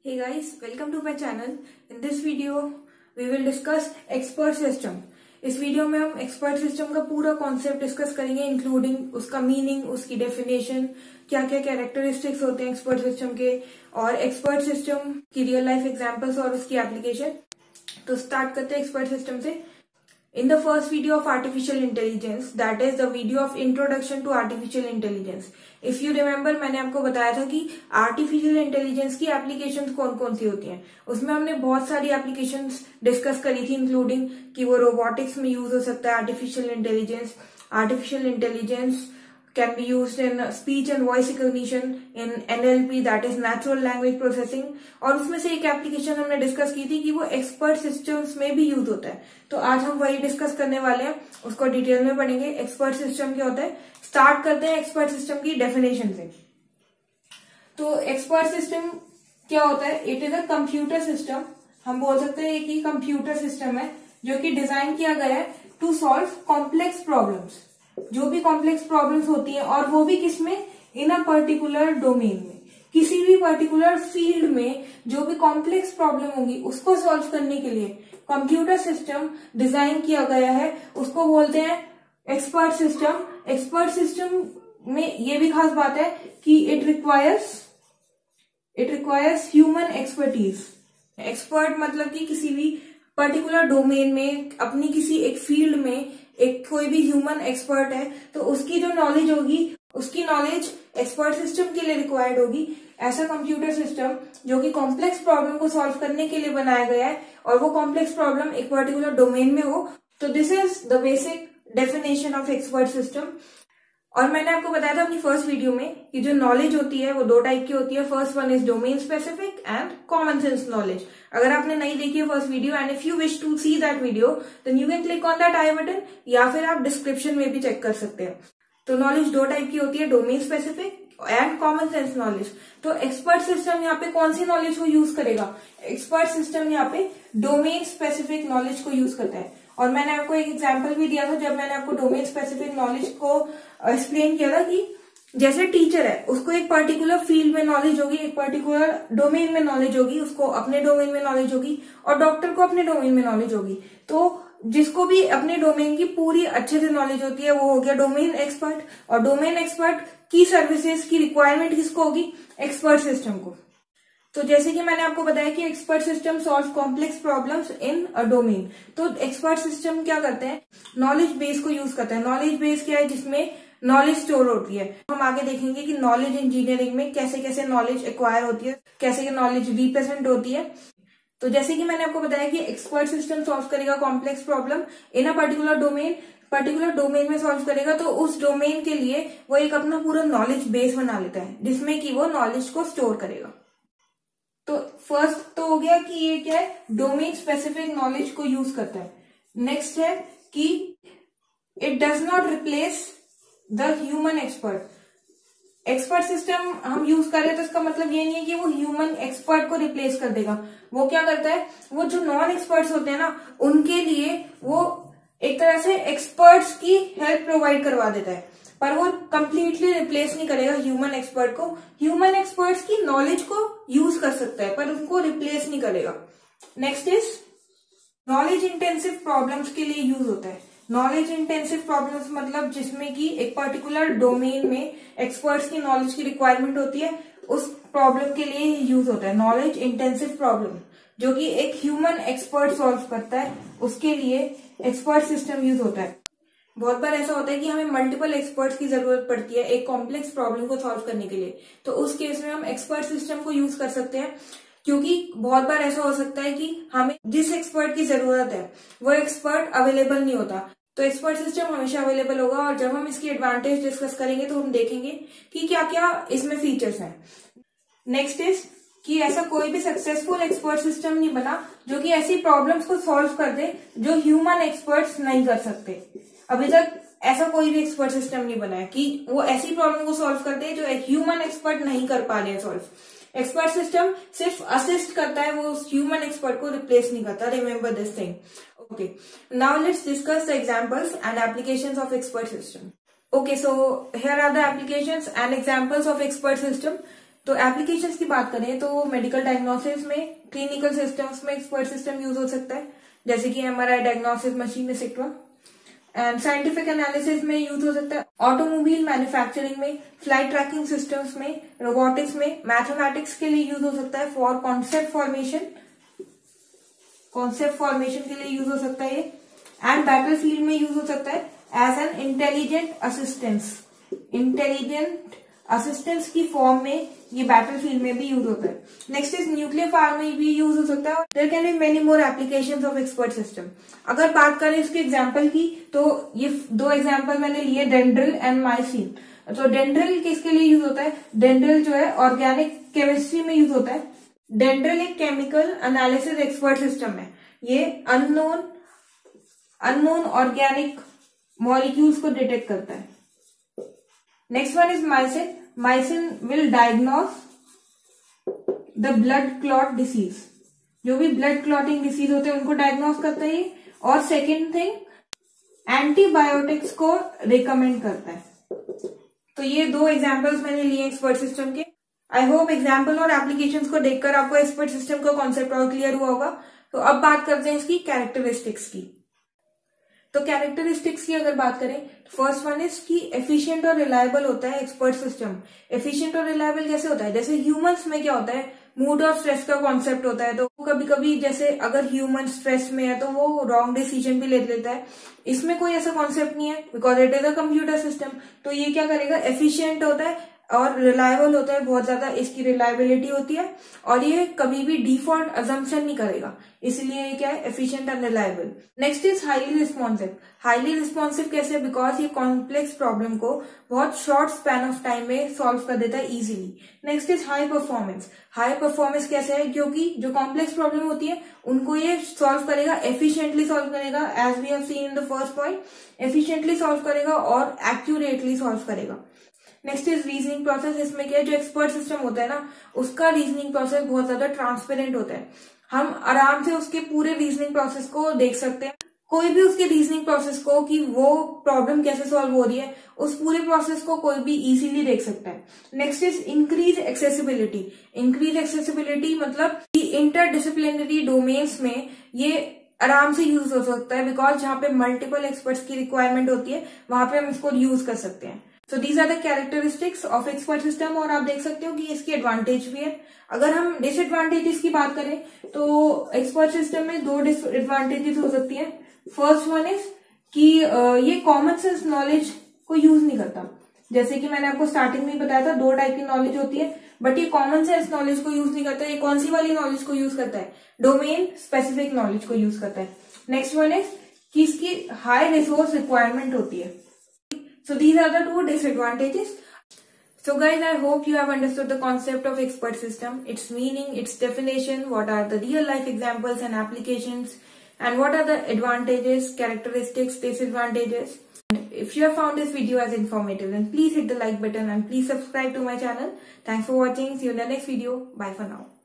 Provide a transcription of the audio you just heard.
Hey guys, welcome to my channel. In this video, we will discuss expert system. इस video में हम expert system का पूरा concept discuss करेंगे, including उसका मीनिंग, उसकी डेफिनेशन, क्या क्या कैरेक्टरिस्टिक्स होते हैं एक्सपर्ट सिस्टम के, और एक्सपर्ट सिस्टम की रियल लाइफ एग्जांपल्स और उसकी एप्लीकेशन। तो स्टार्ट करते हैं एक्सपर्ट सिस्टम से। In the first video of artificial intelligence, that is the video of introduction to artificial intelligence. If you remember, मैंने आपको बताया था कि artificial intelligence की applications कौन कौन सी होती हैं। उसमें हमने बहुत सारी applications discuss करी थी, including कि वो robotics में use हो सकता है artificial intelligence. Artificial intelligence can be used in speech and voice recognition, in NLP, that is natural language processing. और उसमें से एक एप्लीकेशन हमने डिस्कस की थी कि वो एक्सपर्ट सिस्टम्स में भी यूज होता है। तो आज हम वही डिस्कस करने वाले हैं, उसको डिटेल में पढ़ेंगे। एक्सपर्ट सिस्टम क्या होता है, स्टार्ट करते हैं एक्सपर्ट सिस्टम की डेफिनेशन से। तो एक्सपर्ट सिस्टम क्या होता है? It is a computer system. हम बोल सकते हैं कि कंप्यूटर सिस्टम है जो कि डिजाइन किया गया है टू सॉल्व कॉम्प्लेक्स प्रॉब्लम्स। जो भी कॉम्प्लेक्स प्रॉब्लम्स होती हैं, और वो भी किसमें, इन अ पर्टिकुलर डोमेन में, किसी भी पर्टिकुलर फील्ड में जो भी कॉम्प्लेक्स प्रॉब्लम होगी उसको सॉल्व करने के लिए कंप्यूटर सिस्टम डिजाइन किया गया है, उसको बोलते हैं एक्सपर्ट सिस्टम। एक्सपर्ट सिस्टम में ये भी खास बात है कि it requires human expertise. Expert मतलब कि किसी भी पर्टिकुलर डोमेन में, अपनी किसी एक फील्ड में एक कोई भी ह्यूमन एक्सपर्ट है तो उसकी जो नॉलेज होगी, उसकी नॉलेज एक्सपर्ट सिस्टम के लिए रिक्वायर्ड होगी। ऐसा कंप्यूटर सिस्टम जो कि कॉम्प्लेक्स प्रॉब्लम को सॉल्व करने के लिए बनाया गया है, और वो कॉम्प्लेक्स प्रॉब्लम एक पर्टिकुलर डोमेन में हो। तो this is the basic definition of expert system. और मैंने आपको बताया था अपनी फर्स्ट वीडियो में कि जो नॉलेज होती है वो दो टाइप की होती है। First one is domain specific and common sense knowledge. अगर आपने नहीं देखी है first video, and if you wish to see that video, then you can click on that I button, या फिर आप डिस्क्रिप्शन में भी चेक कर सकते हैं। तो नॉलेज दो टाइप की होती है, domain specific and common sense knowledge. तो एक्सपर्ट सिस्टम यहाँ पे कौन सी नॉलेज को यूज करेगा? एक्सपर्ट सिस्टम यहाँ पे डोमेन स्पेसिफिक नॉलेज को यूज करता है। और मैंने आपको एक एग्जांपल भी दिया था जब मैंने आपको डोमेन स्पेसिफिक नॉलेज को एक्सप्लेन किया था कि जैसे टीचर है, उसको एक पर्टिकुलर फील्ड में नॉलेज होगी, एक पर्टिकुलर डोमेन में नॉलेज होगी, उसको अपने डोमेन में नॉलेज होगी, और डॉक्टर को अपने डोमेन में नॉलेज होगी। तो जिसको भी अपने डोमेन की पूरी अच्छे से नॉलेज होती है वो हो गया डोमेन एक्सपर्ट। और डोमेन एक्सपर्ट की सर्विसेज की रिक्वायरमेंट किसको होगी? एक्सपर्ट सिस्टम को। तो जैसे कि मैंने आपको बताया कि expert system solve complex problems in a domain. तो एक्सपर्ट सिस्टम क्या करते हैं? नॉलेज बेस को यूज करते हैं। नॉलेज बेस क्या है? जिसमें नॉलेज स्टोर होती है। हम आगे देखेंगे कि नॉलेज इंजीनियरिंग में कैसे कैसे नॉलेज एक्वायर होती है, कैसे नॉलेज रिप्रेजेंट होती है। तो जैसे कि मैंने आपको बताया कि एक्सपर्ट सिस्टम सॉल्व करेगा complex problem in a particular domain में सॉल्व करेगा। तो उस डोमेन के लिए वो एक अपना पूरा नॉलेज बेस बना लेता है जिसमें कि वो नॉलेज को स्टोर करेगा। तो फर्स्ट तो हो गया कि ये क्या है, डोमेन स्पेसिफिक नॉलेज को यूज करता है। नेक्स्ट है कि it does not replace the human expert. Expert system हम यूज कर रहे हैं तो इसका मतलब ये नहीं है कि वो ह्यूमन एक्सपर्ट को रिप्लेस कर देगा। वो क्या करता है, वो जो नॉन एक्सपर्ट्स होते हैं ना, उनके लिए वो एक तरह से एक्सपर्ट्स की हेल्प प्रोवाइड करवा देता है, पर वो कंप्लीटली रिप्लेस नहीं करेगा ह्यूमन एक्सपर्ट को। ह्यूमन एक्सपर्ट्स की नॉलेज को यूज कर सकता है पर उनको रिप्लेस नहीं करेगा। Next is knowledge intensive problems के लिए यूज होता है। नॉलेज इंटेंसिव प्रॉब्लम्स मतलब जिसमें कि एक पर्टिकुलर डोमेन में एक्सपर्ट्स की नॉलेज की रिक्वायरमेंट होती है, उस प्रॉब्लम के लिए यूज होता है नॉलेज इंटेंसिव प्रॉब्लम, जो कि एक ह्यूमन एक्सपर्ट सॉल्व करता है, उसके लिए एक्सपर्ट सिस्टम यूज होता है। बहुत बार ऐसा होता है कि हमें मल्टीपल एक्सपर्ट्स की जरूरत पड़ती है एक कॉम्प्लेक्स प्रॉब्लम को सॉल्व करने के लिए। तो उस केस में हम एक्सपर्ट सिस्टम को यूज कर सकते हैं, क्योंकि बहुत बार ऐसा हो सकता है कि हमें जिस एक्सपर्ट की जरूरत है वो एक्सपर्ट अवेलेबल नहीं होता। तो एक्सपर्ट सिस्टम हमेशा अवेलेबल होगा, और जब हम इसकी एडवांटेज डिस्कस करेंगे तो हम देखेंगे कि क्या क्या इसमें फीचर्स हैं। नेक्स्ट इज कि ऐसा कोई भी सक्सेसफुल एक्सपर्ट सिस्टम नहीं बना जो कि ऐसी प्रॉब्लम्स को सॉल्व कर दे जो ह्यूमन एक्सपर्ट्स नहीं कर सकते। अभी तक ऐसा कोई भी एक्सपर्ट सिस्टम नहीं बना है कि वो ऐसी प्रॉब्लम को सॉल्व कर दे जो एक ह्यूमन एक्सपर्ट नहीं कर पा रहे हैं सॉल्व। एक्सपर्ट सिस्टम सिर्फ असिस्ट करता है, वो ह्यूमन एक्सपर्ट को रिप्लेस नहीं करता। Remember this thing. Okay, now let's discuss the examples and applications of expert system. Okay, so here are the applications and examples of expert system. तो applications की बात करें तो मेडिकल डायग्नोसिस में, clinical systems में expert system use हो सकता है, जैसे कि MRI diagnosis machine etcetera. And scientific analysis में यूज हो सकता है, ऑटोमोबाइल मैन्युफैक्चरिंग में, फ्लाइट ट्रैकिंग सिस्टम्स में, रोबोटिक्स में, मैथमेटिक्स के लिए यूज हो सकता है फॉर कॉन्सेप्ट फॉर्मेशन के लिए यूज हो सकता है ये। एंड बैटल फील्ड में यूज हो सकता है एज एन इंटेलिजेंट असिस्टेंस की फॉर्म में ये बैटल फील्ड में भी यूज होता है। नेक्स्ट इज न्यूक्लियर फार्म में भी यूज हो सकता है। There can be many more applications of expert system. अगर बात करें इसके एग्जांपल की तो ये 2 एग्जांपल मैंने लिए, डेंड्रिल एंड माइसिन। तो डेंड्रिल किसके लिए यूज होता है? डेंड्रिल जो है ऑर्गेनिक केमिस्ट्री में यूज होता है। डेंड्रिल एक केमिकल एनालिसिस एक्सपर्ट सिस्टम है। ये अननोन ऑर्गेनिक मॉलिक्यूल्स को डिटेक्ट करता है। Next one is MYCIN. MYCIN will diagnose the blood clot disease. जो भी ब्लड क्लॉटिंग डिसीज होते हैं उनको डायग्नोस करता है ये। और सेकेंड थिंग, एंटीबायोटिक्स को रिकमेंड करता है। तो ये 2 एग्जांपल्स मैंने लिए एक्सपर्ट सिस्टम के। आई होप एग्जाम्पल और एप्लीकेशंस को देखकर आपको एक्सपर्ट सिस्टम का कॉन्सेप्ट और क्लियर हुआ होगा। तो अब बात करते हैं इसकी कैरेक्टरिस्टिक्स की। तो कैरेक्टरिस्टिक्स की अगर बात करें, फर्स्ट वन इज कि एफिशिएंट और रिलायबल होता है एक्सपर्ट सिस्टम। एफिशिएंट और रिलायबल कैसे होता है? जैसे ह्यूमंस में क्या होता है, मूड और स्ट्रेस का कॉन्सेप्ट होता है। तो कभी कभी जैसे अगर ह्यूमन स्ट्रेस में है तो वो रॉन्ग डिसीजन भी ले लेता है। इसमें कोई ऐसा कॉन्सेप्ट नहीं है, because it is a computer system. तो ये क्या करेगा, एफिशिएंट होता है और रिलायबल होता है, बहुत ज्यादा इसकी रिलायबिलिटी होती है। और ये कभी भी डिफॉल्ट अजम्पशन नहीं करेगा, इसलिए ये क्या है, efficient and reliable. Next is highly responsive. Highly responsive कैसे? बिकॉज ये कॉम्प्लेक्स प्रॉब्लम को बहुत शॉर्ट स्पैन ऑफ टाइम में सॉल्व कर देता है easily. Next is high performance. High performance कैसे है? क्योंकि जो कॉम्प्लेक्स प्रॉब्लम होती है उनको ये सॉल्व करेगा, एफिशिएंटली सॉल्व करेगा, as we have seen in the first point. Efficiently solve करेगा और एक्यूरेटली सॉल्व करेगा। Next is reasoning process. इसमें क्या है, जो एक्सपर्ट सिस्टम होता है ना, उसका रीजनिंग प्रोसेस बहुत ज्यादा ट्रांसपेरेंट होता है। हम आराम से उसके पूरे रीजनिंग प्रोसेस को देख सकते हैं। कोई भी उसके रीजनिंग प्रोसेस को कि वो प्रॉब्लम कैसे सॉल्व हो रही है, उस पूरे प्रोसेस को कोई भी इजीली देख सकता है। Next is increase accessibility. Increase accessibility मतलब कि इंटरडिसिप्लिनरी डोमेन्स में ये आराम से यूज हो सकता है, बिकॉज जहां पे मल्टीपल एक्सपर्ट्स की रिक्वायरमेंट होती है वहां पे हम इसको यूज कर सकते हैं। So these are the characteristics of expert system। और आप देख सकते हो कि इसके एडवांटेज भी है। अगर हम डिसएडवांटेजेस की बात करें तो एक्सपर्ट सिस्टम में 2 डिसएडवांटेजेस हो सकती है। फर्स्ट वन इज कि ये कॉमन सेंस नॉलेज को यूज नहीं करता। जैसे कि मैंने आपको स्टार्टिंग में बताया था 2 टाइप की नॉलेज होती है, बट ये कॉमन सेंस नॉलेज को यूज नहीं करता। ये कौन सी वाली नॉलेज को यूज करता है? डोमेन स्पेसिफिक नॉलेज को यूज करता है। नेक्स्ट वन इज कि इसकी हाई रिसोर्स रिक्वायरमेंट होती है। So these are the 2 disadvantages. So guys, I hope you have understood the concept of expert system, its meaning, its definition, what are the real life examples and applications, and what are the advantages, characteristics, disadvantages. If you have found this video as informative, then please hit the like button and please subscribe to my channel. Thanks for watching. See you in the next video. Bye for now.